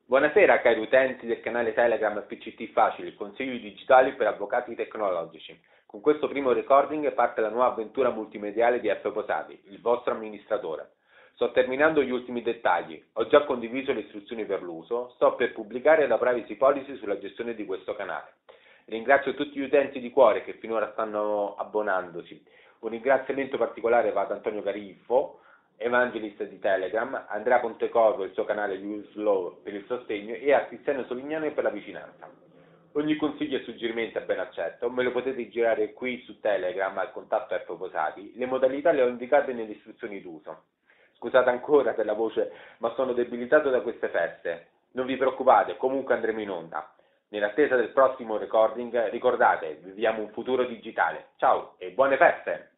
Buonasera cari utenti del canale Telegram PCT Facili, consigli digitali per avvocati tecnologici. Con questo primo recording parte la nuova avventura multimediale di F. Posati, il vostro amministratore. Sto terminando gli ultimi dettagli, ho già condiviso le istruzioni per l'uso, sto per pubblicare la privacy policy sulla gestione di questo canale. Ringrazio tutti gli utenti di cuore che finora stanno abbonandosi. Un ringraziamento particolare va ad Antonio Cariffo, Evangelist di Telegram, Andrea Pontecorvo, il suo canale Use Law per il sostegno e a Cristiano Solignano per la vicinanza. Ogni consiglio e suggerimento è ben accetto, me lo potete girare qui su Telegram al contatto F. Posati, le modalità le ho indicate nelle istruzioni d'uso. Scusate ancora per la voce, ma sono debilitato da queste feste. Non vi preoccupate, comunque andremo in onda. Nell'attesa del prossimo recording, ricordate, viviamo un futuro digitale. Ciao e buone feste!